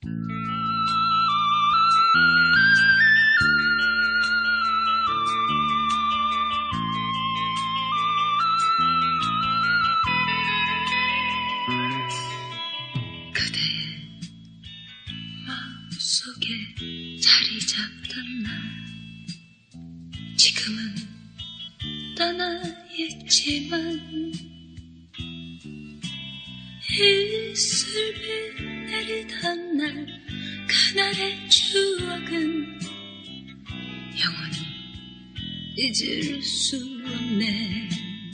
그대의 마음속에 자리 잡던 날, 지금은 떠나 있지만 이슬비 내리던 날, 그날의 추억은 영원히 잊을 수 없네.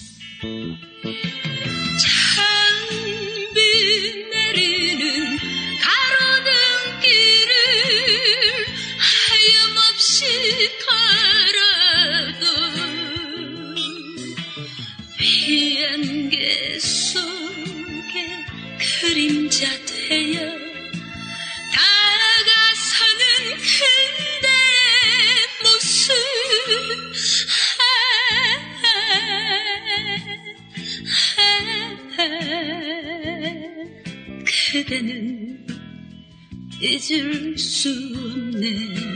찬비 내리는 가로등 길을 하염없이 걸어도 비안개 속에 그림자 되어 다가서는 그대의 모습, 그대는 잊을 수 없네.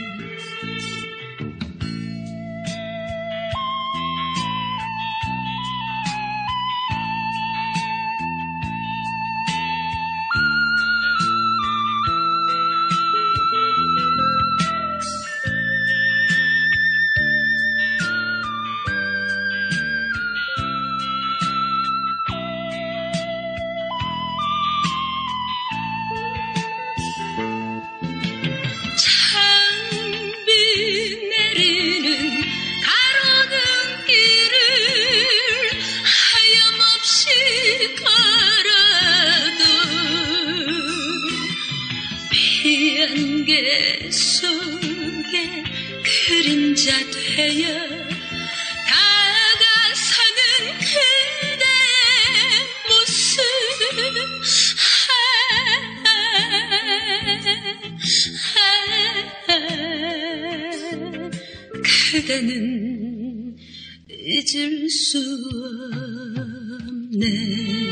비안개 속에 그림자 되어 다가서는 그대의 모습, 그대는 잊을 수 없네.